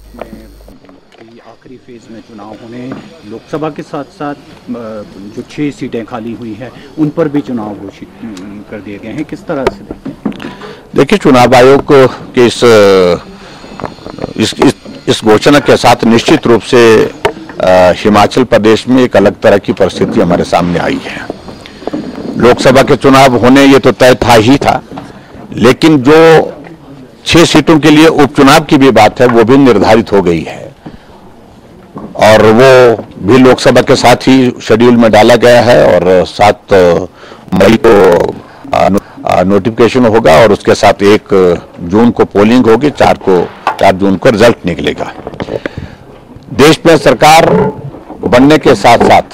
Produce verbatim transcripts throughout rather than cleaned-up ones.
में भी आखिरी फेज में चुनाव होने, लोकसभा के साथ साथ जो छह सीटें खाली हुई हैं उन पर भी चुनाव घोषित कर दिए गए हैं, किस तरह से देखते हैं? देखिए, चुनाव आयोग के इस इस, इस, इस घोषणा के साथ निश्चित रूप से आ, हिमाचल प्रदेश में एक अलग तरह की परिस्थिति हमारे सामने आई है। लोकसभा के चुनाव होने ये तो तय था ही था, लेकिन जो छह सीटों के लिए उपचुनाव की भी बात है वो भी निर्धारित हो गई है और वो भी लोकसभा के साथ ही शेड्यूल में डाला गया है और सात मई को नोटिफिकेशन होगा और उसके साथ एक जून को पोलिंग होगी, चार को चार जून को रिजल्ट निकलेगा। देश में सरकार बनने के साथ साथ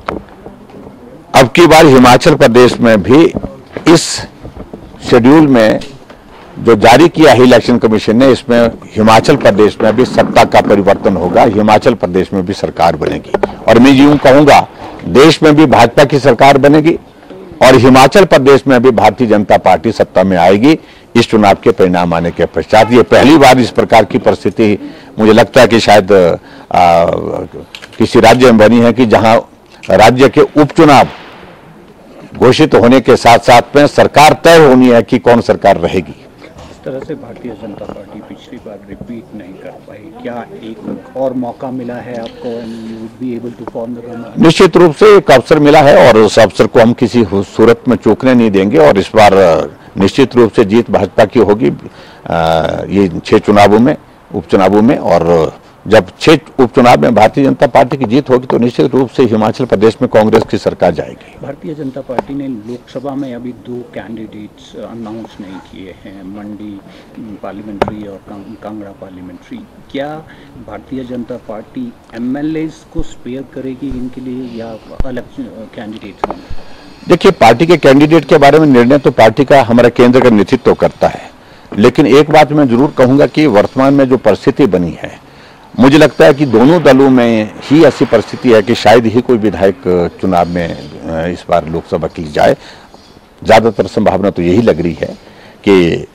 अब की बार हिमाचल प्रदेश में भी इस शेड्यूल में जो जारी किया है इलेक्शन कमीशन ने, इसमें हिमाचल प्रदेश में भी सत्ता का परिवर्तन होगा, हिमाचल प्रदेश में भी सरकार बनेगी और मैं यूं कहूंगा देश में भी भाजपा की सरकार बनेगी और हिमाचल प्रदेश में भी भारतीय जनता पार्टी सत्ता में आएगी इस चुनाव के परिणाम आने के पश्चात। ये पहली बार इस प्रकार की परिस्थिति मुझे लगता है कि शायद आ, किसी राज्य में बनी है कि जहां राज्य के उपचुनाव घोषित होने के साथ साथ में सरकार तय होनी है कि कौन सरकार रहेगी। इस तरह से भारतीय जनता पार्टी पिछली बार रिपीट नहीं कर पाई, क्या एक और मौका मिला है आपको? You would be able to form the government? निश्चित रूप से एक अवसर मिला है और उस अवसर को हम किसी सूरत में चूकने नहीं देंगे और इस बार निश्चित रूप से जीत भाजपा की होगी ये छह चुनावों में, उपचुनावों में। और जब छह उपचुनाव में भारतीय जनता पार्टी की जीत होगी तो निश्चित रूप से हिमाचल प्रदेश में कांग्रेस की सरकार जाएगी। भारतीय जनता पार्टी ने लोकसभा में अभी दो कैंडिडेट्स अनाउंस नहीं किए हैं, मंडी पार्लियामेंट्री और कांगड़ा पार्लियामेंट्री। क्या भारतीय जनता पार्टी एमएलएस को स्पेयर करेगी इनके लिए या अलग कैंडिडेट्स होंगे? देखिए, पार्टी के कैंडिडेट के बारे में निर्णय तो पार्टी का हमारा केंद्र का नेतृत्व करता है, लेकिन एक बात मैं जरूर कहूंगा कि वर्तमान में जो परिस्थिति बनी है, मुझे लगता है कि दोनों दलों में ही ऐसी परिस्थिति है कि शायद ही कोई विधायक चुनाव में इस बार लोकसभा के लिए जाए। ज़्यादातर संभावना तो यही लग रही है कि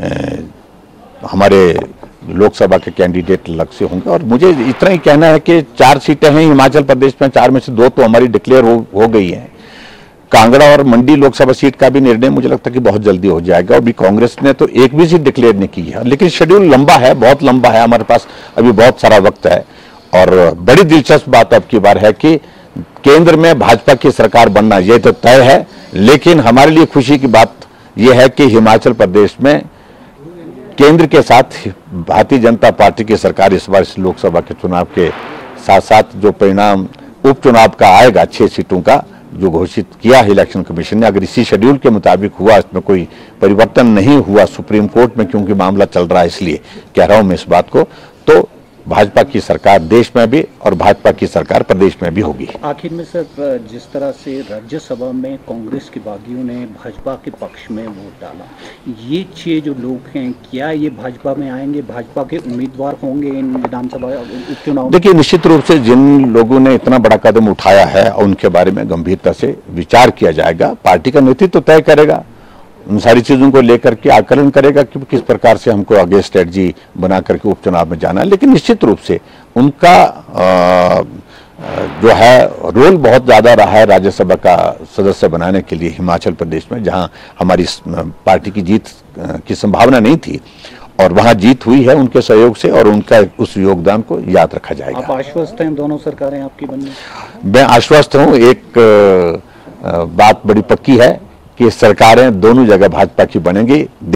हमारे लोकसभा के कैंडिडेट अलग से होंगे और मुझे इतना ही कहना है कि चार सीटें हैं हिमाचल प्रदेश में, चार में से दो तो हमारी डिक्लेयर हो, हो गई हैं। कांगड़ा और मंडी लोकसभा सीट का भी निर्णय मुझे लगता है कि बहुत जल्दी हो जाएगा और भी कांग्रेस ने तो एक भी सीट डिक्लेयर नहीं की है, लेकिन शेड्यूल लंबा है, बहुत लंबा है, हमारे पास अभी बहुत सारा वक्त है। और बड़ी दिलचस्प बात अब की बार है कि केंद्र में भाजपा की सरकार बनना यह तो तय है, लेकिन हमारे लिए खुशी की बात यह है कि हिमाचल प्रदेश में केंद्र के साथ भारतीय जनता पार्टी की सरकार इस बार इस लोकसभा के चुनाव के साथ साथ जो परिणाम उपचुनाव का आएगा छह सीटों का जो घोषित किया है इलेक्शन कमीशन ने, अगर इसी शेड्यूल के मुताबिक हुआ, इसमें कोई परिवर्तन नहीं हुआ सुप्रीम कोर्ट में क्योंकि मामला चल रहा है इसलिए कह रहा हूं मैं इस बात को, तो भाजपा की सरकार देश में भी और भाजपा की सरकार प्रदेश में भी होगी। आखिर में सर, जिस तरह से राज्यसभा में कांग्रेस के बागियों ने भाजपा के पक्ष में वोट डाला, ये छह जो लोग हैं क्या ये भाजपा में आएंगे, भाजपा के उम्मीदवार होंगे इन विधानसभा उपचुनाव? देखिए, निश्चित रूप से जिन लोगों ने इतना बड़ा कदम उठाया है उनके बारे में गंभीरता से विचार किया जाएगा। पार्टी का नेतृत्व तय करेगा, उन सारी चीजों को लेकर के आकलन करेगा कि किस प्रकार से हमको आगे स्ट्रेटजी बना करके उपचुनाव में जाना है। लेकिन निश्चित रूप से उनका आ, जो है रोल बहुत ज्यादा रहा है राज्यसभा का सदस्य बनाने के लिए हिमाचल प्रदेश में, जहां हमारी पार्टी की जीत की संभावना नहीं थी और वहां जीत हुई है उनके सहयोग से और उनका उस योगदान को याद रखा जाएगा। आप आश्वस्त हैं दोनों सरकारें आपकी बनने? मैं आश्वस्त हूं। एक बात बड़ी पक्की है कि सरकारें दोनों जगह भाजपा की बनेंगी।